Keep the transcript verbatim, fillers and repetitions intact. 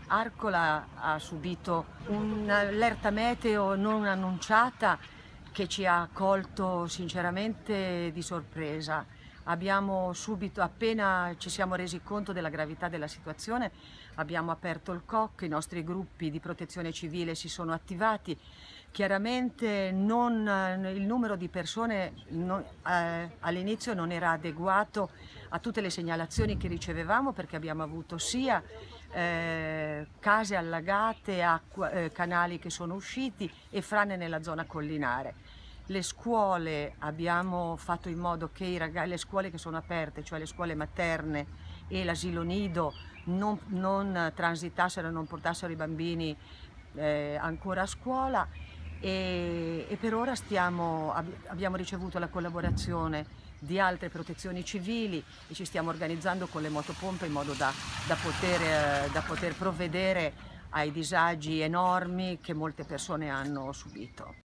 Arcola ha subito un'allerta meteo non annunciata che ci ha colto sinceramente di sorpresa. Abbiamo subito, appena ci siamo resi conto della gravità della situazione, abbiamo aperto il C O C, i nostri gruppi di protezione civile si sono attivati. Chiaramente non, il numero di persone non, eh, all'inizio non era adeguato a tutte le segnalazioni che ricevevamo, perché abbiamo avuto sia eh, case allagate, acqua, eh, canali che sono usciti e frane nella zona collinare. Le scuole, abbiamo fatto in modo che i ragazzi, le scuole che sono aperte, cioè le scuole materne e l'asilo nido, non, non transitassero, non portassero i bambini eh, ancora a scuola e, e per ora stiamo, abbiamo ricevuto la collaborazione di altre protezioni civili e ci stiamo organizzando con le motopompe in modo da, da, poter, eh, da poter provvedere ai disagi enormi che molte persone hanno subito.